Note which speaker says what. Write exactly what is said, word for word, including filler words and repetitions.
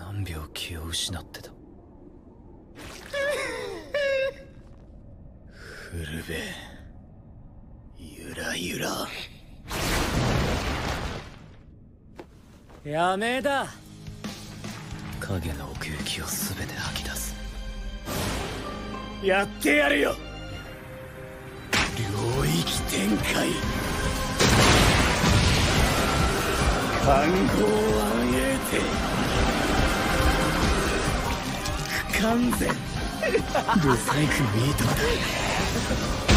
Speaker 1: 何秒気を失ってた。古部ゆらゆらやめだ。影の奥行きを全て吐き出す。やってやるよ。領域展開。環合暗影手。不完全ブサイクミートだ。